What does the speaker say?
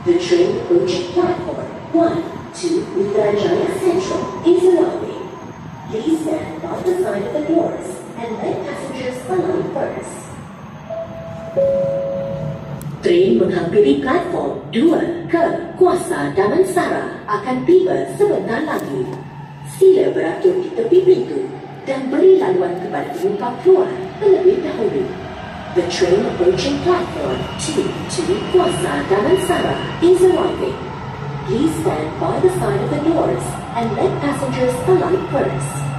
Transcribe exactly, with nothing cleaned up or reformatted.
The train approaching platform one to Putrajaya Central is arriving. Please stand by the side of the doors and let passengers alight first. Train menghampiri platform dua ke Kuasa Damansara akan tiba sebentar lagi. Sila beratur di tepi pintu dan beri laluan kepada penumpang keluar terlebih dahulu. The train approaching platform two to Kuasa Damansara is arriving. Please stand by the side of the doors and let passengers alight first.